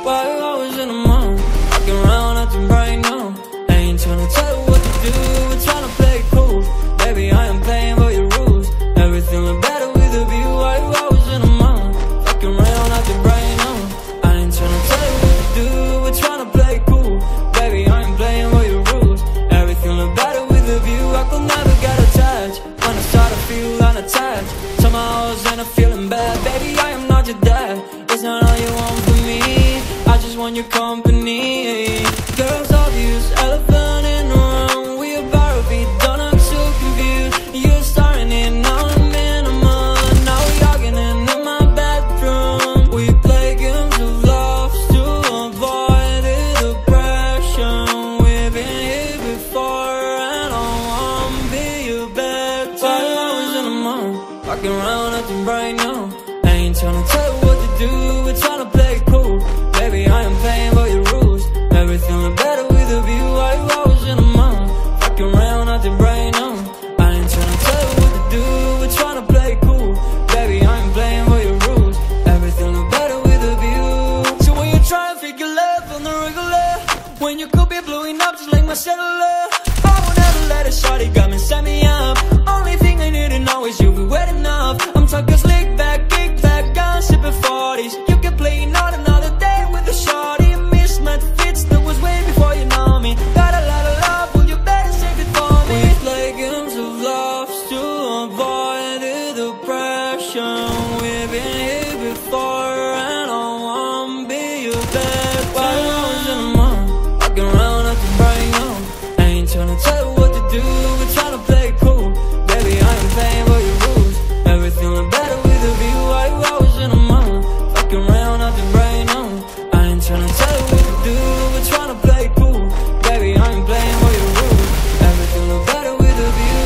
Why you always in the mood? Walking around acting right now. I ain't tryna tell you what to do, we're tryna play it cool. Baby, I am playing by your rules. Everything look better with a view. Why you always in the mood? Walking around acting right now. I ain't tryna tell you what to do, we're tryna play it cool. Baby, I am playing by your rules. Everything look better with a view. I could never get attached when I start to feel unattached. Somehow I was in a feeling bad. Baby, I am not your dad. It's not all you want from me. I just want your company. Girls obvious, elephant in the room. We about to be done, I'm so confused. You're starting it, now I'm in a mud. Now we arguing in my bedroom. We play games of love to avoid the depression. We've been here before and I wanna be your bed. Why you always in the mood? Walking around acting right now. I ain't tryna tell you what to do, we're tryna play it cool. Baby, I am playing by your rules. Everything look better with a view. Why you always in the mood? Walking around acting right now. I ain't tryna tell you what to do, we're tryna play it cool. Baby, I am playing by your rules. Everything look better with a view. So when you try to figure love on the regular, when you could be blowing up just like my cellular, I would never let a shawty come and set me up. Only thing I need to know is you'll be wet enough. I'm talking slick back, kick back, gun sipping 40s. You can play not another day with a shawty. Mismatch fits that was way before you know me. Got a lot of love, well you better save it for me. We play games of love to avoid the depression. We've been here before and I wanna be your bed. Why you always in the mood? Walking around acting right now. I ain't tryna tell you what to do, we're tryna play it cool. Baby, I am playing by your rules. Everything look better with a view. Why you always in the mood? Walking around acting right now. I ain't tryna tell you what to do, we're tryna play it cool. Baby, I am playing by your rules. Everything look better with a view.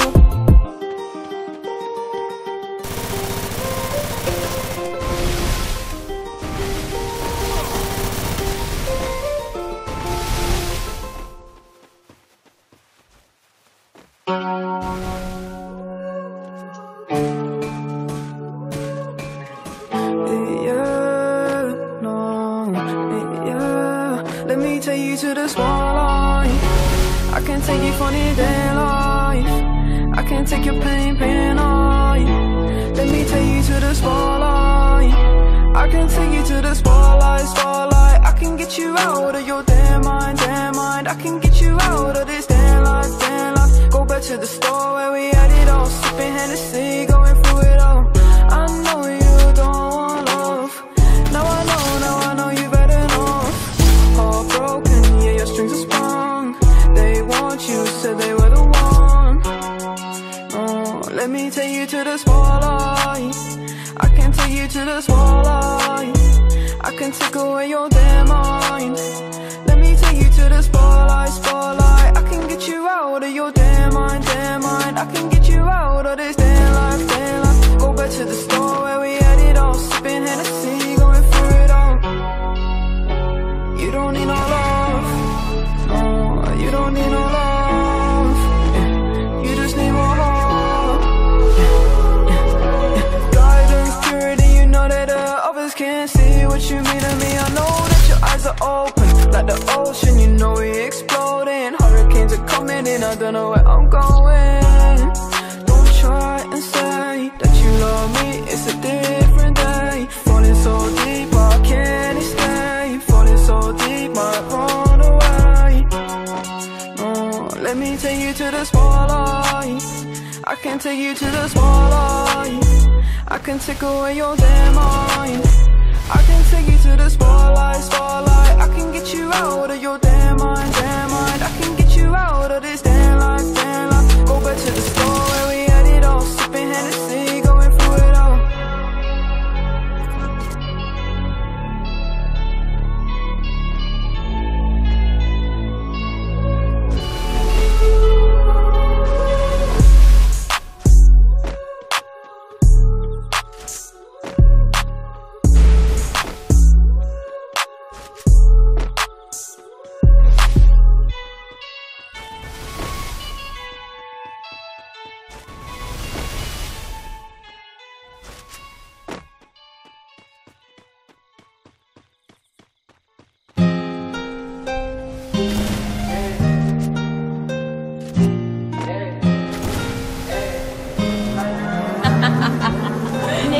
Let me take you to the spotlight. I can take you funny day life. I can take your pain away. Let me take you to the spotlight. I can take you to the spotlight. I can get you out of your damn mind. I can get you out of this damn life. Go back to the store where we had it all, sipping Hennessy, going through it all. I know you don't want love. Now I know you better know. Heartbroken, yeah, your strings are sprung. They want you, said they were the one. Oh, let me take you to the spotlight. I can take you to the spotlight. I can take away your damn mind. Let me take you to the spotlight. I can get you out of your damn mind. I can get you out of this damn life. Go back to the store where we had it all, sipping Hennessy, going through it all. You don't need no love. Oh, you don't need no love. You just need more love. Guidance, purity, you know that others can't see what you mean to me. I know that your eyes are open like the ocean, you know we exploding. Hurricanes are coming in, I don't know where I'm going. Don't try and say that you love me, it's a different day. Falling so deep, I can't escape. Falling so deep, might run away. Oh, let me take you to the spotlight. I can take you to the spotlight. I can take away your damn mind. I can take you to the spotlight. I can get you out of your damn mind. I can get you out of this damn life. Go back to the store where we had it all, sipping Hennessy, going through it all.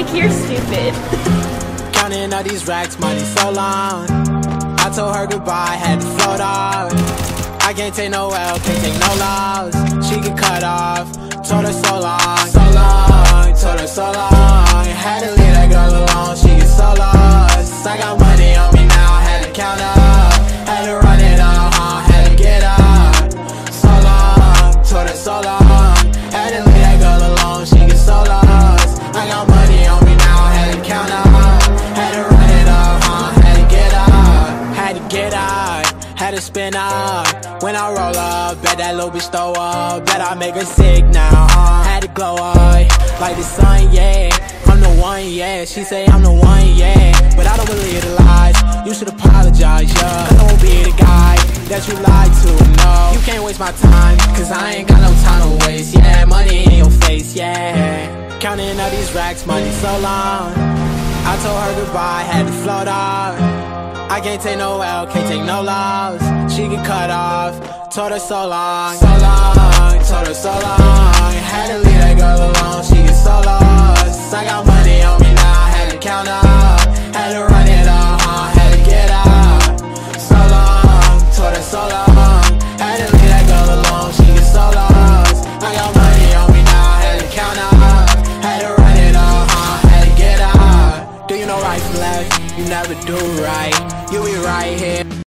Like, you're stupid. Counting all these racks, money so long. I told her goodbye, had to float off. I can't take no L, can't take no loss. She get cut off, told her so long, so long, told her so long. Had to leave that girl alone, she get so lost. I got money on me now, had to count up, had to run it up, had to get up. So long, told her so long. Had to leave that girl alone, she get so lost. I got money on me now, had to count up, had to run it up, had to get up, had to get up, had to spin up. When I roll up, bet that little bitch throw up. Bet I make her sick now, had to glow up like the sun, yeah. I'm the one, yeah. She say I'm the one, yeah. But I don't believe the lies. You should apologize, yeah. I won't be the guy that you lied to, no. You can't waste my time, cause I ain't got no time to waste, yeah. Money in your face, yeah. Counting all these racks, money so long. I told her goodbye, had to float off. I can't take no L, can't take no loss. She get cut off, told her so long, so long, told her so long. Had to leave that girl alone, she get so lost. I got money on me now, had to count up, had to run it up, had to get up. So long, told her so long. Had to leave that girl alone, she get so lost. I got money on me now, had to count up, had to run it up, had to get up. Do you know right from left? You never do right. You be right here.